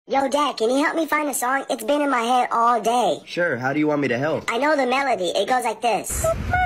Yo, Dad, can you help me find a song? It's been in my head all day. Sure, how do you want me to help? I know the melody. It goes like this.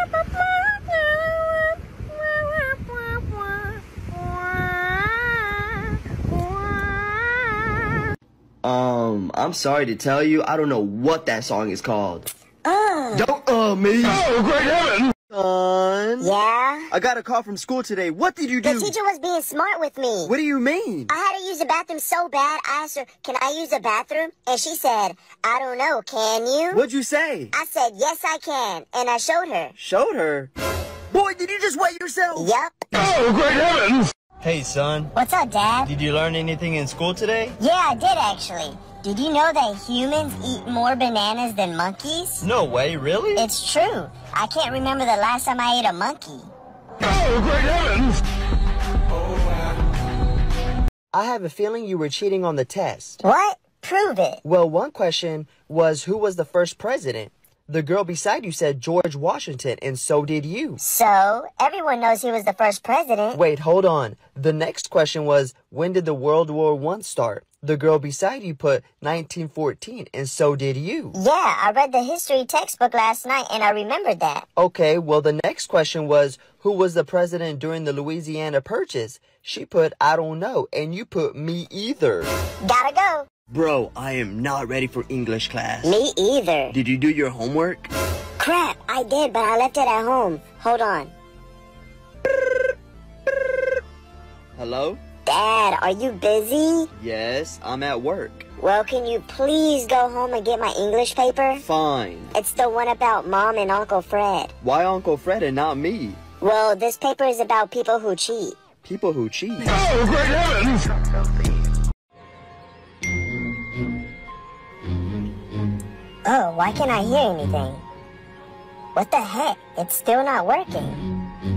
I'm sorry to tell you, I don't know what that song is called. Don't, me. Oh, great heavens! Son. Yeah? I got a call from school today. What did you do? The teacher was being smart with me. What do you mean? I had to use the bathroom so bad, I asked her, can I use the bathroom? And she said, I don't know, can you? What'd you say? I said, yes, I can. And I showed her. Showed her? Boy, did you just wet yourself? Yup. Oh, great heavens! Hey, son. What's up, Dad? Did you learn anything in school today? Yeah, I did, actually. Did you know that humans eat more bananas than monkeys? No way, really? It's true. I can't remember the last time I ate a monkey. Oh, great heavens! I have a feeling you were cheating on the test. What? Prove it. Well, one question was, who was the first president? The girl beside you said George Washington, and so did you. So, everyone knows he was the first president. Wait, hold on. The next question was, when did the World War I start? The girl beside you put 1914, and so did you. Yeah, I read the history textbook last night, and I remembered that. Okay, well, the next question was, who was the president during the Louisiana Purchase? She put, I don't know, and you put me either. Gotta go. Bro, I am not ready for English class. Me either. Did you do your homework? Crap, I did, but I left it at home. Hold on. Hello? Dad, are you busy? Yes, I'm at work. Well, can you please go home and get my English paper? Fine. It's the one about Mom and Uncle Fred. Why Uncle Fred and not me? Well, this paper is about people who cheat. People who cheat. Oh, great heavens! Oh, why can't I hear anything? What the heck? It's still not working.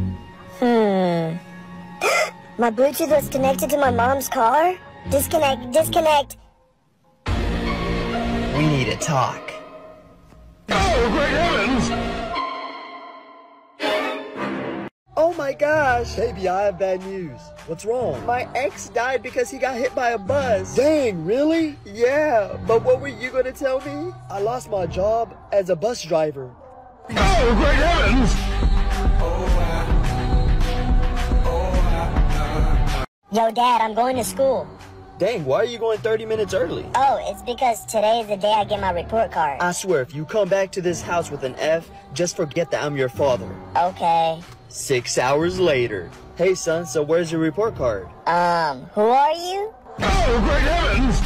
My Bluetooth was connected to my mom's car? Disconnect, disconnect. We need to talk. Oh, great heavens! Oh my gosh! Baby, I have bad news. What's wrong? My ex died because he got hit by a bus. Dang, really? Yeah, but what were you gonna tell me? I lost my job as a bus driver. Oh, great heavens! Yo, Dad, I'm going to school. Dang, why are you going 30 minutes early? Oh, it's because today is the day I get my report card. I swear, if you come back to this house with an F, just forget that I'm your father. Okay. 6 hours later. Hey, son, so where's your report card? Who are you? Oh, great heavens!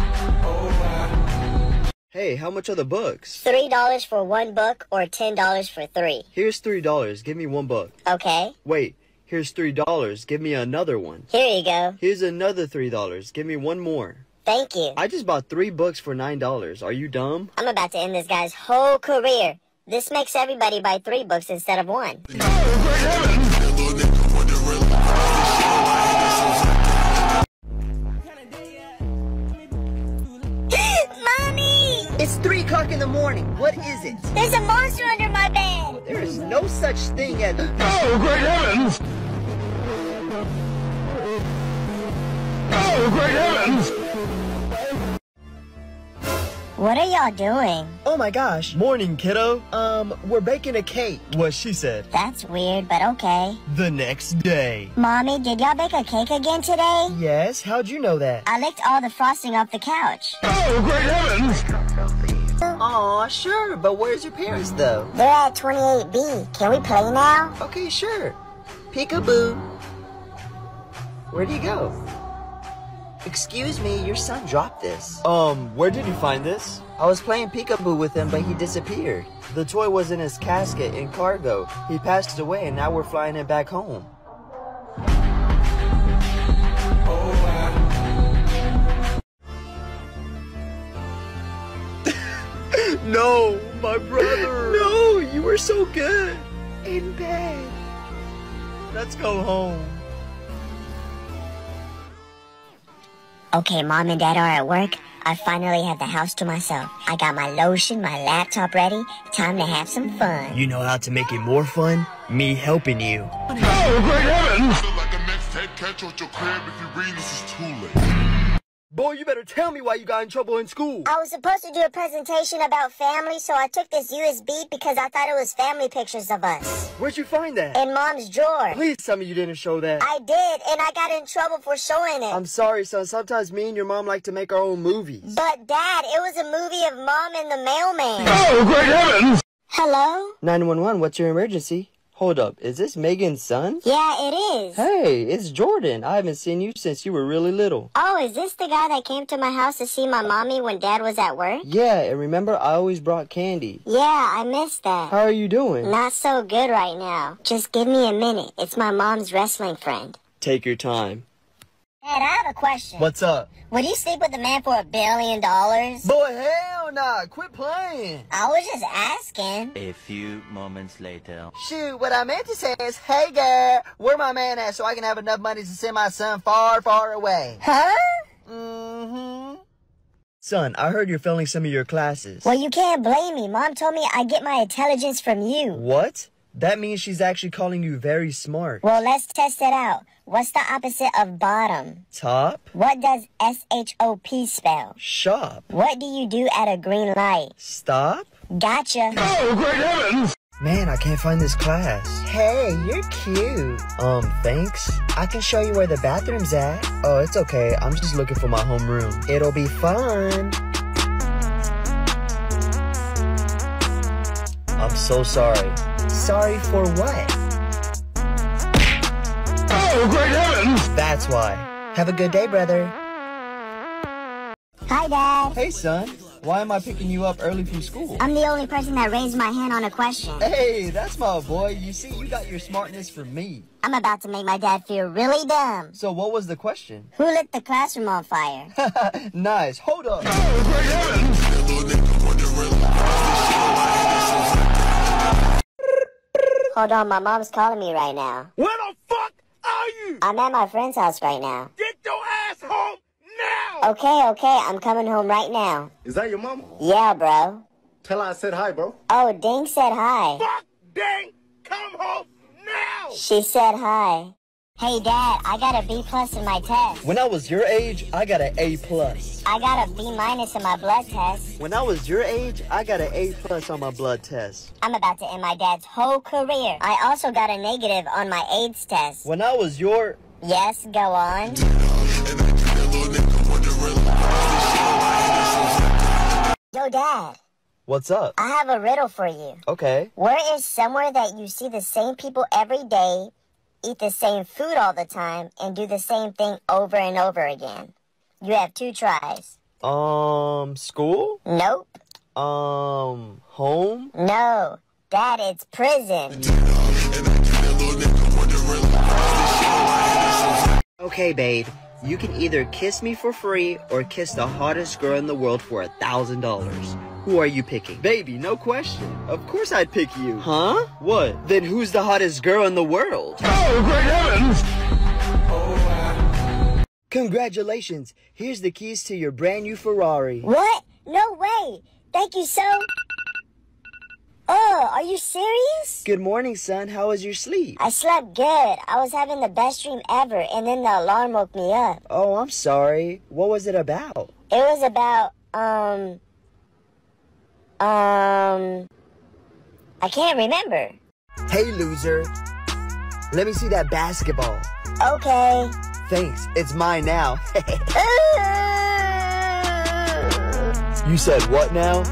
Hey, how much are the books? $3 for one book or $10 for three. Here's $3. Give me one book. Okay. Wait, here's $3. Give me another one. Here you go. Here's another $3. Give me one more. Thank you. I just bought 3 books for $9. Are you dumb? I'm about to end this guy's whole career. This makes everybody buy 3 books instead of 1. Oh, great heavens! Mommy! It's 3 o'clock in the morning. What is it? There's a monster under my bed! There is no such thing as... Oh, great heavens! Oh, great heavens! What are y'all doing? Oh my gosh. Morning, kiddo. We're baking a cake. What she said. That's weird, but okay. The next day. Mommy, did y'all bake a cake again today? Yes, how'd you know that? I licked all the frosting off the couch. Oh, great heavens! Aw, sure, but where's your parents though? They're at 28B. Can we play now? Okay, sure. Peekaboo. Where'd he go? Excuse me, your son dropped this. Where did you find this? I was playing peekaboo with him, but he disappeared. The toy was in his casket in cargo. He passed away, and now we're flying it back home. No, my brother. No, you were so good. In bed. Let's go home. Okay, Mom and Dad are at work. I finally have the house to myself. I got my lotion, my laptop ready. Time to have some fun. You know how to make it more fun? Me helping you. Oh, great heavens! I feel like a next head catch at your crib if you read this is too late. Boy, you better tell me why you got in trouble in school. I was supposed to do a presentation about family, so I took this USB because I thought it was family pictures of us. Where'd you find that? In Mom's drawer. Please tell me you didn't show that. I did, and I got in trouble for showing it. I'm sorry, son. Sometimes me and your mom like to make our own movies. But, Dad, it was a movie of Mom and the mailman. Oh, great heavens! Hello? 911, what's your emergency? Hold up, is this Megan's son? Yeah, it is. Hey, it's Jordan. I haven't seen you since you were really little. Oh, is this the guy that came to my house to see my mommy when Dad was at work? Yeah, and remember, I always brought candy. Yeah, I missed that. How are you doing? Not so good right now. Just give me a minute. It's my mom's wrestling friend. Take your time. Dad, I have a question. What's up? Would you sleep with a man for $1 billion? Boy, hell nah. Quit playing. I was just asking. A few moments later. Shoot, what I meant to say is, hey girl, where my man at so I can have enough money to send my son far, far away? Huh? Mm-hmm. Son, I heard you're failing some of your classes. Well, you can't blame me. Mom told me I get my intelligence from you. What? That means she's actually calling you very smart. Well, let's test it out. What's the opposite of bottom? Top? What does S-H-O-P spell? Shop? What do you do at a green light? Stop? Gotcha. Oh, great heavens! Man, I can't find this class. Hey, you're cute. Thanks. I can show you where the bathroom's at. Oh, it's okay. I'm just looking for my homeroom. It'll be fun. I'm so sorry. Sorry for what? Oh, great heavens! That's why. Have a good day, brother. Hi, Dad. Hey, son. Why am I picking you up early from school? I'm the only person that raised my hand on a question. Hey, that's my boy. You see, you got your smartness from me. I'm about to make my dad feel really dumb. So what was the question? Who lit the classroom on fire? Nice. Hold up. Oh, great heavens! Hold on, my mom's calling me right now. Where the fuck are you? I'm at my friend's house right now. Get your ass home now! Okay, I'm coming home right now. Is that your mama? Yeah, bro. Tell her I said hi, bro. Oh, Ding said hi. Fuck, dang, come home now! She said hi. Hey, Dad, I got a B+ in my test. When I was your age, I got an A+. I got a B- in my blood test. When I was your age, I got an A+ on my blood test. I'm about to end my dad's whole career. I also got a negative on my AIDS test. When I was your... Yes, go on. Yo, Dad. What's up? I have a riddle for you. Okay. Where is somewhere that you see the same people every day, eat the same food all the time, and do the same thing over and over again? You have 2 tries. School? Nope. Home? No. Dad, it's prison. Okay, babe. You can either kiss me for free or kiss the hottest girl in the world for $1,000. Who are you picking? Baby, no question. Of course I'd pick you. Huh? What? Then who's the hottest girl in the world? Oh, great heavens! Congratulations. Here's the keys to your brand new Ferrari. What? No way. Thank you so... Oh, are you serious? Good morning, son. How was your sleep? I slept good. I was having the best dream ever, and then the alarm woke me up. Oh, I'm sorry. What was it about? It was about, I can't remember. Hey, loser. Let me see that basketball. Okay. Thanks. It's mine now. You said what now?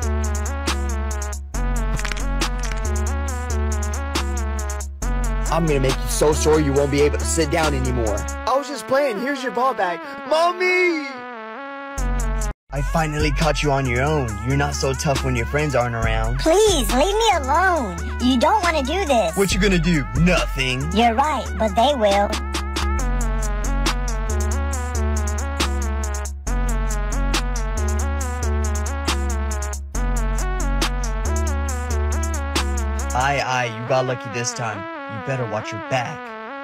I'm gonna make you so sore you won't be able to sit down anymore. I was just playing. Here's your ball back. Mommy! I finally caught you on your own. You're not so tough when your friends aren't around. Please, leave me alone. You don't want to do this. What you gonna do? Nothing. You're right, but they will. Aye, you got lucky this time. You better watch your back.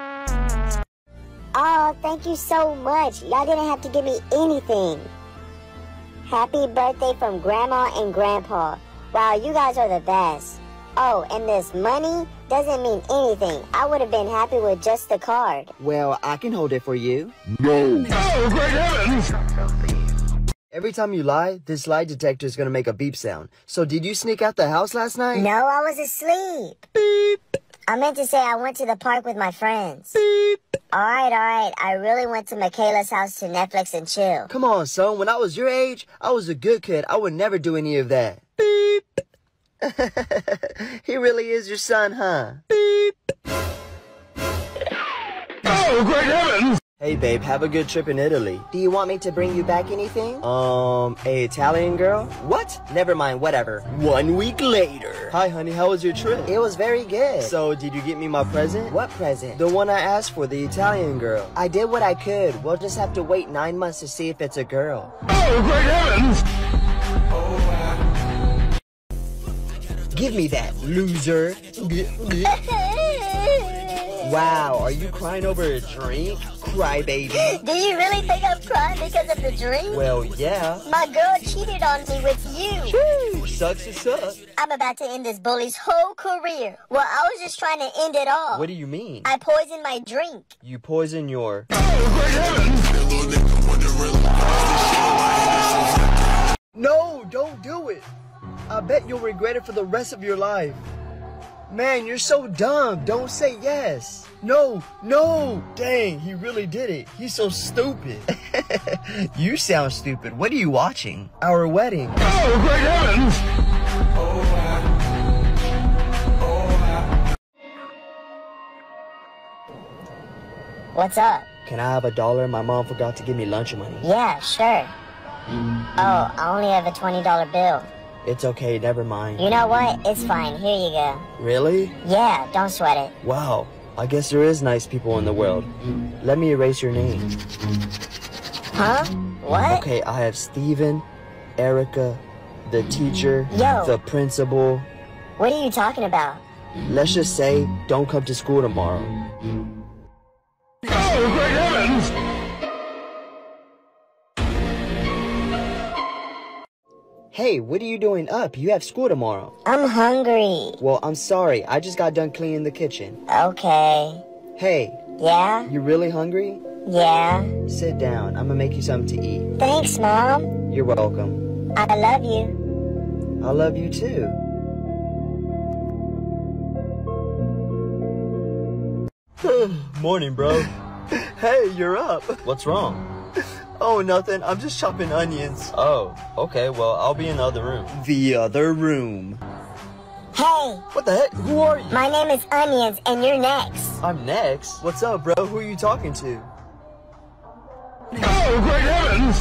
Oh, thank you so much. Y'all didn't have to give me anything. Happy birthday from Grandma and Grandpa. Wow, you guys are the best. Oh, and this money doesn't mean anything. I would have been happy with just the card. Well, I can hold it for you. No. Oh, great heavens! Every time you lie, this lie detector is gonna make a beep sound. So did you sneak out the house last night? No, I was asleep. Beep. I meant to say I went to the park with my friends. Beep. All right. I really went to Michaela's house to Netflix and chill. Come on, son. When I was your age, I was a good kid. I would never do any of that. Beep. He really is your son, huh? Beep. Oh, great heavens! Hey, babe, have a good trip in Italy. Do you want me to bring you back anything? A Italian girl? What? Never mind, whatever. 1 week later. Hi, honey, how was your trip? It was very good. So, did you get me my present? What present? The one I asked for, the Italian girl. I did what I could. We'll just have to wait 9 months to see if it's a girl. Oh, great heavens! Give me that, loser. Wow, are you crying over a drink? Crybaby. Do you really think I'm crying because of the drink? Well, yeah. My girl cheated on me with you. Woo, sucks to suck. I'm about to end this bully's whole career. Well, I was just trying to end it all. What do you mean? I poisoned my drink. You poison your... No, don't do it. I bet you'll regret it for the rest of your life. Man, you're so dumb. Don't say yes. No. Dang, he really did it. He's so stupid. You sound stupid. What are you watching? Our wedding. Oh, great heavens! What's up? Can I have $1? My mom forgot to give me lunch money. Yeah, sure. Oh, I only have a $20 bill. It's okay, never mind. You know what? It's fine. Here you go. Really? Yeah, don't sweat it. Wow, I guess there is nice people in the world. Let me erase your name. Huh? What? Okay, I have Steven, Erica, the teacher, Yo. the principal. What are you talking about? Let's just say, don't come to school tomorrow. Oh, great heavens! Hey, what are you doing up? You have school tomorrow. I'm hungry. Well, I'm sorry. I just got done cleaning the kitchen. Okay. Hey, Yeah? you really hungry? Yeah? Sit down. I'm gonna make you something to eat. Thanks, Mom. You're welcome. I love you. I love you too. Morning, bro. Hey, you're up. What's wrong? Oh, nothing. I'm just chopping onions. Oh, okay. Well, I'll be in the other room. The other room. Hey, What the heck? Who are you? my name is Onions, and you're next. I'm next. What's up, bro? Who are you talking to? Oh, great heavens!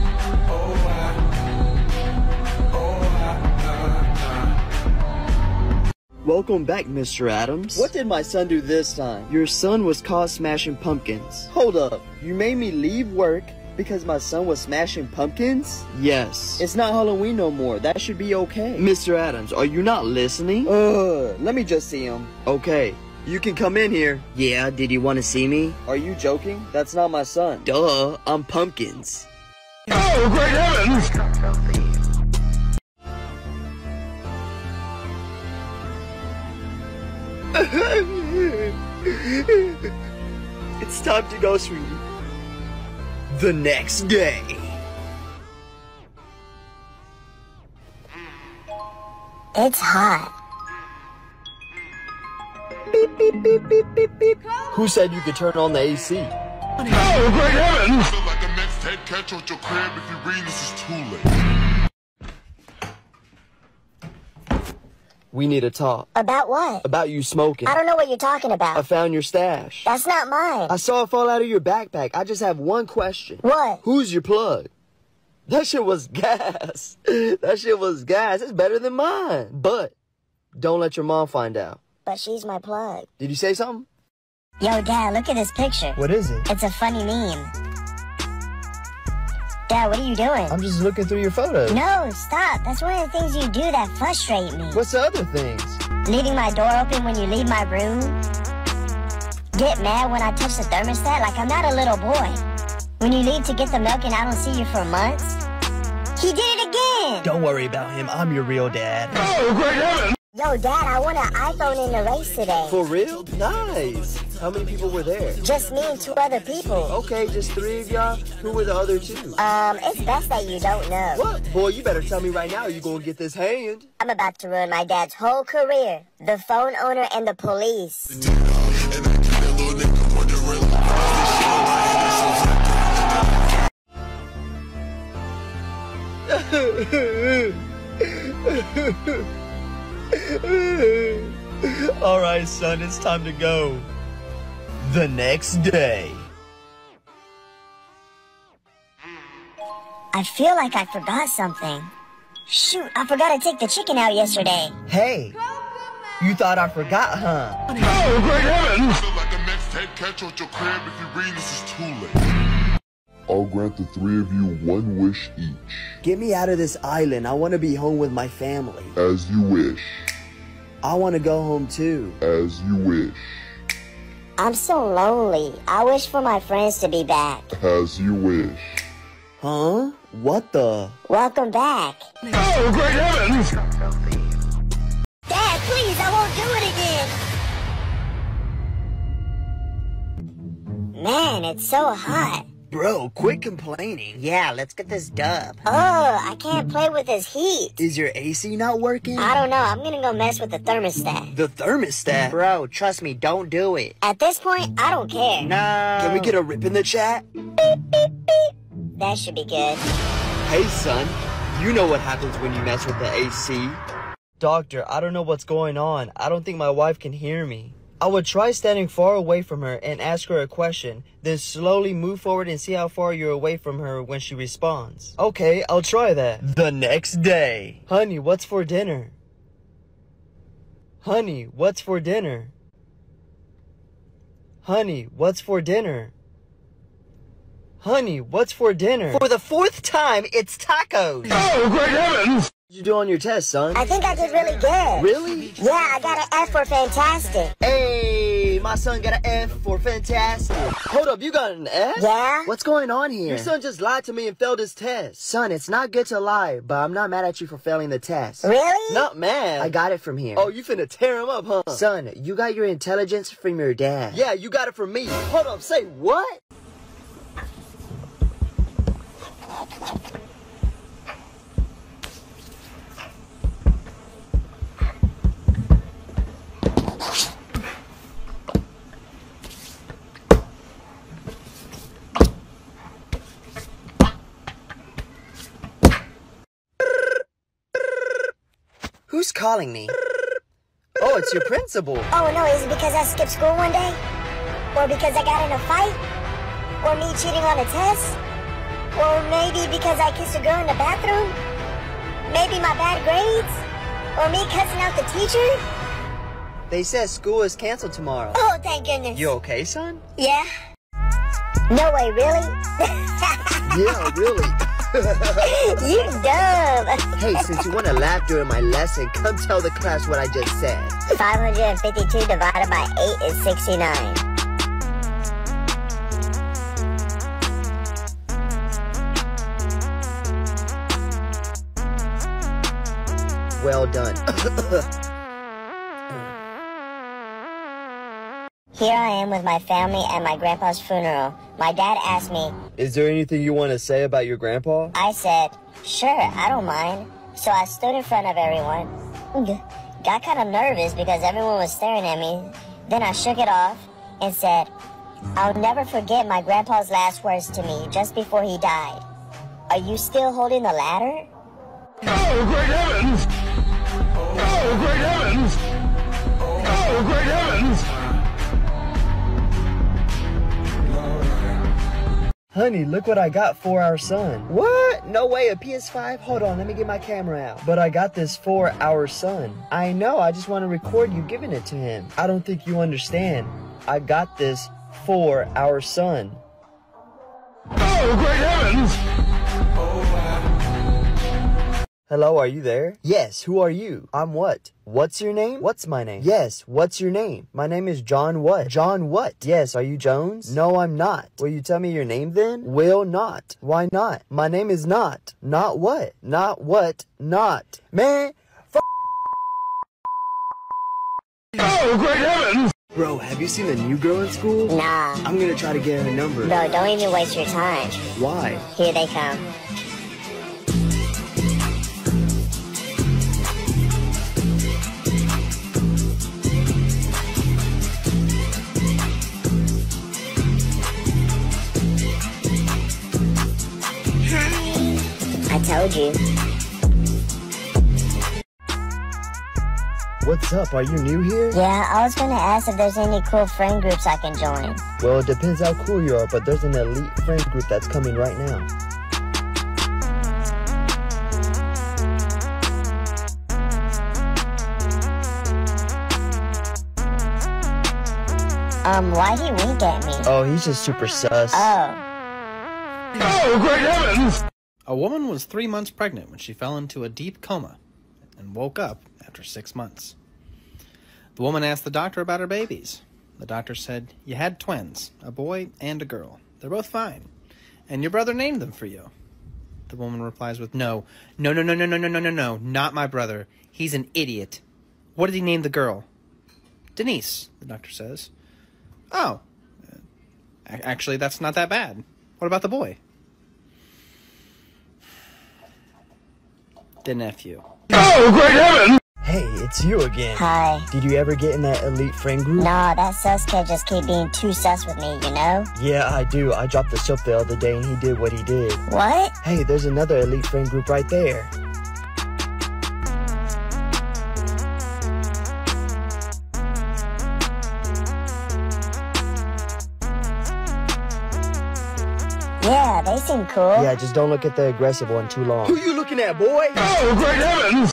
Welcome back, Mr. Adams. What did my son do this time? Your son was caught smashing pumpkins. Hold up. You made me leave work because my son was smashing pumpkins? Yes. It's not Halloween no more. That should be okay. Mr. Adams, are you not listening? Let me just see him. Okay. You can come in here. Yeah, did you want to see me? Are you joking? That's not my son. Duh, I'm Pumpkins. Oh, great heavens! It's time to go, sweetie. The next day. It's hot. Beep, beep, beep, beep, beep, beep. Who said you could turn on the AC? Oh, great heavens! Feel like the next head catch at your crib. If you read this, is too late. We need to talk. About what? About you smoking. I don't know what you're talking I about. found your stash. That's not mine. I saw it fall out of your backpack. I just have one question. What? Who's your plug? That shit was gas. That shit was gas. It's better than mine. But don't let your mom find out. But she's my plug. Did you say something? Yo, Dad, look at this picture. What is it? It's a funny meme. Dad, what are you doing? I'm just looking through your photos. No, stop. That's one of the things you do that frustrate me. What's the other things? Leaving my door open when you leave my room. Get mad when I touch the thermostat like I'm not a little boy. When you leave to get the milk and I don't see you for months. He did it again. Don't worry about him. I'm your real dad. Oh, great heavens! Yo, Dad, I won an iPhone in the race today. For real? Nice. How many people were there? Just me and 2 other people. Okay, just 3 of y'all? Who were the other 2? It's best that you don't know. What? Boy, you better tell me right now you gonna get this hand. I'm about to ruin my dad's whole career. The phone owner and the police. Alright, son, it's time to go. The next day. I feel like I forgot something. Shoot, I forgot to take the chicken out yesterday. Hey, you thought I forgot, huh? Oh, great heavens! Feel like a mixtape catch at your crib if you read this is too late. I'll grant the 3 of you 1 wish each. Get me out of this island. I want to be home with my family. As you wish. I want to go home too. As you wish. I'm so lonely. I wish for my friends to be back. As you wish. Huh? What the? Welcome back. Oh, great heavens! Dad, please, I won't do it again. Man, it's so hot. Bro, quit complaining. Yeah, let's get this dub. Oh, I can't play with this heat. Is your AC not working? I don't know. I'm gonna go mess with the thermostat. The thermostat? Bro, trust me, don't do it. At this point, I don't care. No. Can we get a rip in the chat? That should be good. Hey, son. You know what happens when you mess with the AC. Doctor, I don't know what's going on. I don't think my wife can hear me. I would try standing far away from her and ask her a question, then slowly move forward and see how far you're away from her when she responds. Okay, I'll try that. The next day. Honey, what's for dinner? Honey, what's for dinner? Honey, what's for dinner? Honey, what's for dinner? For the 4th time, it's tacos. Oh, great heavens! What did you do on your test, son? I think I did really good. Really? Yeah, I got an F for fantastic. Hey, my son got an F for fantastic. Hold up, you got an F? Yeah? What's going on here? Your son just lied to me and failed his test. Son, it's not good to lie, but I'm not mad at you for failing the test. Really? Not mad. I got it from here. Oh, you finna tear him up, huh? Son, you got your intelligence from your dad. Yeah, you got it from me. Hold up, say what? Who's calling me? Oh, it's your principal. Oh no, is it because I skipped school one day? Or because I got in a fight? Or me cheating on a test? Or maybe because I kissed a girl in the bathroom? Maybe my bad grades? Or me cussing out the teacher? They said school is canceled tomorrow. Oh, thank goodness. You okay, son? Yeah? No way, really? Yeah, really. You dumb. Hey, since you want to laugh during my lesson, come tell the class what I just said. 552 divided by 8 is 69. Well done. Here I am with my family at my grandpa's funeral. My dad asked me, Is there anything you want to say about your grandpa? I said, sure, I don't mind. So I stood in front of everyone. Got kind of nervous because everyone was staring at me. Then I shook it off and said, I'll never forget my grandpa's last words to me just before he died. Are you still holding the ladder? Oh, great heavens! Oh, great heavens! Oh, great heavens! Honey, look what I got for our son. What? No way, a PS5? Hold on, let me get my camera out. But I got this for our son. I know, I just want to record you giving it to him. I don't think you understand. I got this for our son. Oh, great heavens! Hello, are you there? Yes, who are you? I'm what? What's your name? What's my name? Yes, what's your name? My name is John what? John what? Yes, are you Jones? No, I'm not. Will you tell me your name then? Will not. Why not? My name is not. Not what? Not what? Not. Man, Oh, great heavens! Bro, have you seen the new girl in school? Nah. I'm gonna try to get her number. Bro, don't even waste your time. Why? Here they come. Hi. I told you. What's up? Are you new here? Yeah, I was gonna ask if there's any cool friend groups I can join. Well, it depends how cool you are, but there's an elite friend group that's coming right now. Why'd he wink at me? Oh, he's just super sus. Oh. Oh, great heavens! A woman was 3 months pregnant when she fell into a deep coma and woke up after 6 months. The woman asked the doctor about her babies. The doctor said, "You had twins, a boy and a girl. They're both fine. And your brother named them for you." The woman replies with, No, not my brother. He's an idiot. What did he name the girl?" "Denise," the doctor says. "Oh, actually, that's not that bad. What about the boy?" "The nephew." Oh, great heavens! Hey, it's you again. Hi. Did you ever get in that elite friend group? Nah, that sus kid just keep being too sus with me, you know? Yeah, I do. I dropped the soap the other day and he did what he did. What? Hey, there's another elite friend group right there. Yeah, they seem cool. Yeah, just don't look at the aggressive one too long. Who you looking at, boy? Oh, great heavens!